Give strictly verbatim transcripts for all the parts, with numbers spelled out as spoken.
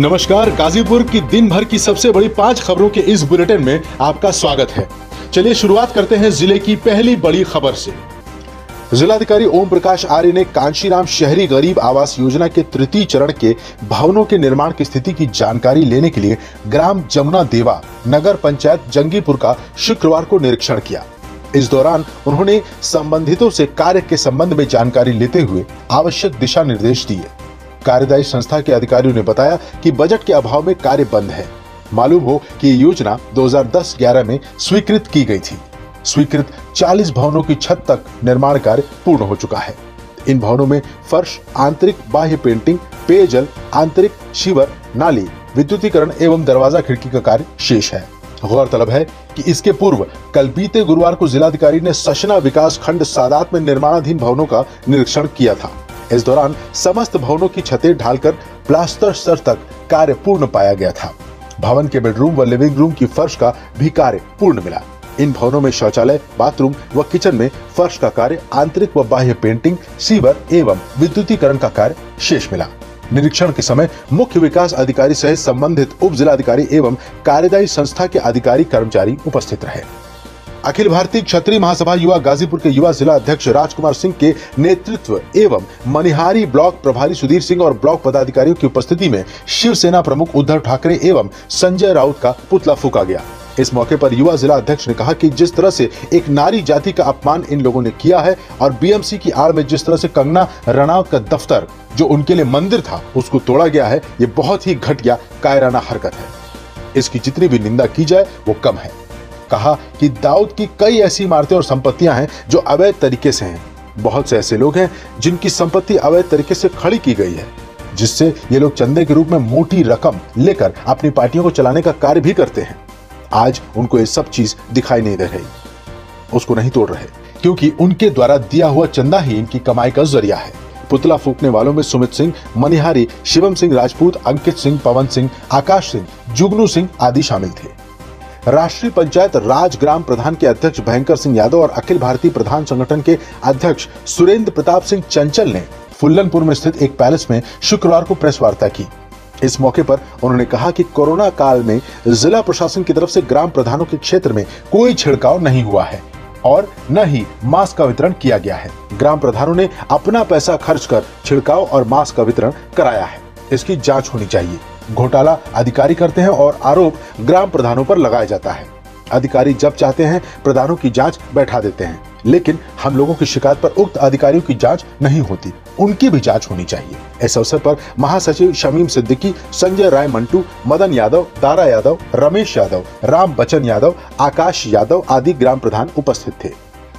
नमस्कार, गाजीपुर की दिन भर की सबसे बड़ी पांच खबरों के इस बुलेटिन में आपका स्वागत है। चलिए शुरुआत करते हैं जिले की पहली बड़ी खबर से। जिलाधिकारी ओम प्रकाश आर्य ने कांशीराम शहरी गरीब आवास योजना के तृतीय चरण के भवनों के निर्माण की स्थिति की जानकारी लेने के लिए ग्राम जमुना देवा नगर पंचायत जंगीपुर का शुक्रवार को निरीक्षण किया। इस दौरान उन्होंने संबंधितों से कार्य के संबंध में जानकारी लेते हुए आवश्यक दिशा निर्देश दिए। कार्यदायी संस्था के अधिकारियों ने बताया कि बजट के अभाव में कार्य बंद है। मालूम हो कि ये योजना दो हज़ार दस ग्यारह में स्वीकृत की गई थी। स्वीकृत चालीस भवनों की छत तक निर्माण कार्य पूर्ण हो चुका है। इन भवनों में फर्श, आंतरिक बाह्य पेंटिंग, पेयजल, आंतरिक शिवर, नाली, विद्युतीकरण एवं दरवाजा खिड़की का कार्य शेष है। गौरतलब है कि इसके पूर्व कल बीते गुरुवार को जिलाधिकारी ने सशना विकास खंड सादात में निर्माणाधीन भवनों का निरीक्षण किया था। इस दौरान समस्त भवनों की छतें ढालकर प्लास्टर स्तर तक कार्य पूर्ण पाया गया था। भवन के बेडरूम व लिविंग रूम की फर्श का भी कार्य पूर्ण मिला। इन भवनों में शौचालय, बाथरूम व किचन में फर्श का कार्य, आंतरिक व बाह्य पेंटिंग, सीवर एवं विद्युतीकरण का कार्य शेष मिला। निरीक्षण के समय मुख्य विकास अधिकारी सहित संबंधित उप जिलाधिकारी एवं कार्यदायी संस्था के अधिकारी कर्मचारी उपस्थित रहे। अखिल भारतीय क्षत्रिय महासभा युवा गाजीपुर के युवा जिला अध्यक्ष राजकुमार सिंह के नेतृत्व एवं मनिहारी ब्लॉक प्रभारी सुधीर सिंह और ब्लॉक पदाधिकारियों की उपस्थिति में शिवसेना प्रमुख उद्धव ठाकरे एवं संजय राउत का पुतला फूका गया। इस मौके पर युवा जिला अध्यक्ष ने कहा कि जिस तरह से एक नारी जाति का अपमान इन लोगों ने किया है और बीएमसी की आड़ में जिस तरह से कंगना रणावत का दफ्तर जो उनके लिए मंदिर था उसको तोड़ा गया है, ये बहुत ही घटिया कायराना हरकत है। इसकी जितनी भी निंदा की जाए वो कम है। कहा कि दाऊद की कई ऐसी इमारतें और संपत्तियां हैं जो अवैध तरीके से हैं। बहुत से ऐसे लोग हैं जिनकी संपत्ति अवैध तरीके से खड़ी की गई है, जिससे ये लोग चंदे के रूप में मोटी रकम लेकर अपनी पार्टियों को चलाने का कार्य भी करते हैं। आज उनको ये सब चीज दिखाई नहीं दे रही, उसको नहीं तोड़ रहे, क्योंकि उनके द्वारा दिया हुआ चंदा ही इनकी कमाई का जरिया है। पुतला फूकने वालों में सुमित सिंह, मनिहारी, शिवम सिंह राजपूत, अंकित सिंह, पवन सिंह, आकाश सिंह, जुगनू सिंह आदि शामिल थे। राष्ट्रीय पंचायत राज ग्राम प्रधान के अध्यक्ष भयंकर सिंह यादव और अखिल भारतीय प्रधान संगठन के अध्यक्ष सुरेंद्र प्रताप सिंह चंचल ने फुल्लनपुर में स्थित एक पैलेस में शुक्रवार को प्रेस वार्ता की। इस मौके पर उन्होंने कहा कि कोरोना काल में जिला प्रशासन की तरफ से ग्राम प्रधानों के क्षेत्र में कोई छिड़काव नहीं हुआ है और न ही मास्क का वितरण किया गया है। ग्राम प्रधानों ने अपना पैसा खर्च कर छिड़काव और मास्क का वितरण कराया है। इसकी जांच होनी चाहिए। घोटाला अधिकारी करते हैं और आरोप ग्राम प्रधानों पर लगाया जाता है। अधिकारी जब चाहते हैं प्रधानों की जांच बैठा देते हैं, लेकिन हम लोगों की शिकायत पर उक्त अधिकारियों की जांच नहीं होती, उनकी भी जांच होनी चाहिए। इस अवसर पर महासचिव शमीम सिद्दीकी, संजय राय मंटू, मदन यादव, दारा यादव, रमेश यादव, राम बचन यादव, आकाश यादव आदि ग्राम प्रधान उपस्थित थे।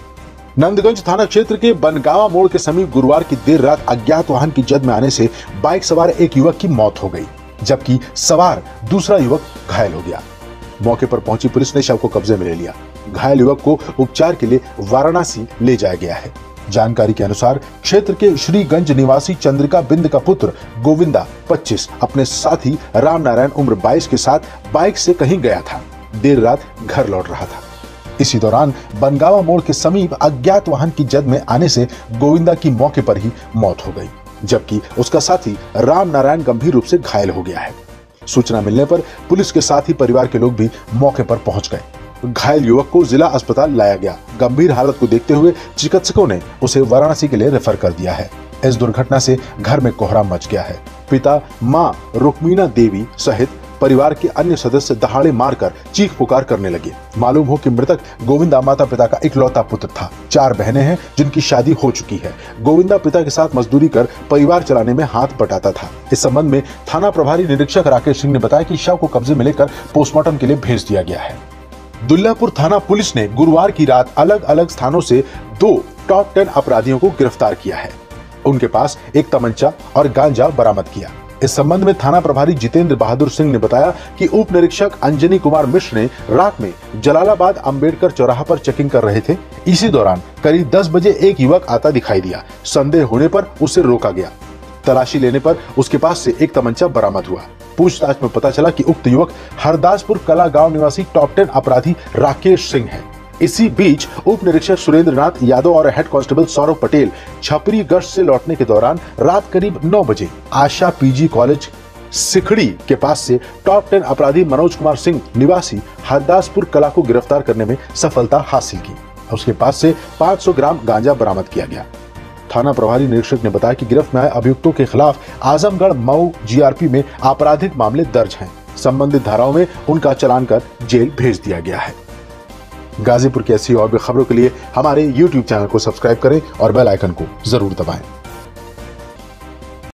नंदगंज थाना क्षेत्र के बनगावा मोड़ के समीप गुरुवार की देर रात अज्ञात वाहन की जद में आने से बाइक सवार एक युवक की मौत हो गई, जबकि सवार दूसरा युवक घायल हो गया। मौके पर पहुंची पुलिस ने शव को कब्जे में ले लिया। घायल युवक को उपचार के लिए वाराणसी ले जाया गया है। जानकारी के अनुसार क्षेत्र के श्रीगंज निवासी चंद्रिका बिंद का पुत्र गोविंदा पच्चीस अपने साथी राम नारायण उम्र बाईस के साथ बाइक से कहीं गया था। देर रात घर लौट रहा था। इसी दौरान बनगावा मोड़ के समीप अज्ञात वाहन की जद में आने से गोविंदा की मौके पर ही मौत हो गई, जबकि उसका साथी राम नारायण गंभीर रूप से घायल हो गया है। सूचना मिलने पर पुलिस के साथ ही परिवार के लोग भी मौके पर पहुंच गए। घायल युवक को जिला अस्पताल लाया गया। गंभीर हालत को देखते हुए चिकित्सकों ने उसे वाराणसी के लिए रेफर कर दिया है। इस दुर्घटना से घर में कोहराम मच गया है। पिता, मां रुक्मीना देवी सहित परिवार के अन्य सदस्य दहाड़े मारकर चीख पुकार करने लगे। मालूम हो कि मृतक गोविंदा माता पिता का इकलौता पुत्र था। चार बहनें हैं जिनकी शादी हो चुकी है। गोविंदा पिता के साथ मजदूरी कर परिवार चलाने में हाथ बटाता था। इस संबंध में थाना प्रभारी निरीक्षक राकेश सिंह ने बताया कि शव को कब्जे में लेकर पोस्टमार्टम के लिए भेज दिया गया है। दुल्लापुर थाना पुलिस ने गुरुवार की रात अलग अलग स्थानों से दो टॉप टेन अपराधियों को गिरफ्तार किया है। उनके पास एक तमंचा और गांजा बरामद किया। इस संबंध में थाना प्रभारी जितेंद्र बहादुर सिंह ने बताया कि उप निरीक्षक अंजनी कुमार मिश्र ने रात में जलालाबाद अंबेडकर चौराहा पर चेकिंग कर रहे थे। इसी दौरान करीब दस बजे एक युवक आता दिखाई दिया। संदेह होने पर उसे रोका गया। तलाशी लेने पर उसके पास से एक तमंचा बरामद हुआ। पूछताछ में पता चला कि उक्त युवक हरदासपुर कला गांव निवासी टॉप टेन अपराधी राकेश सिंह है। इसी बीच उप निरीक्षक सुरेंद्र नाथ यादव और हेड कांस्टेबल सौरभ पटेल छपरी गश्त से लौटने के दौरान रात करीब नौ बजे आशा पीजी कॉलेज सिखड़ी के पास से टॉप टेन अपराधी मनोज कुमार सिंह निवासी हरदासपुर कला को गिरफ्तार करने में सफलता हासिल की। उसके पास से पाँच सौ ग्राम गांजा बरामद किया गया। थाना प्रभारी निरीक्षक ने बताया कि गिरफ्त में आए अभियुक्तों के खिलाफ आजमगढ़ मऊ जीआरपी में आपराधिक मामले दर्ज हैं। संबंधित धाराओं में उनका चालान कर जेल भेज दिया गया है। गाजीपुर की ऐसी और भी खबरों के लिए हमारे यूट्यूब चैनल को सब्सक्राइब करें और बेल आइकन को जरूर दबाएं।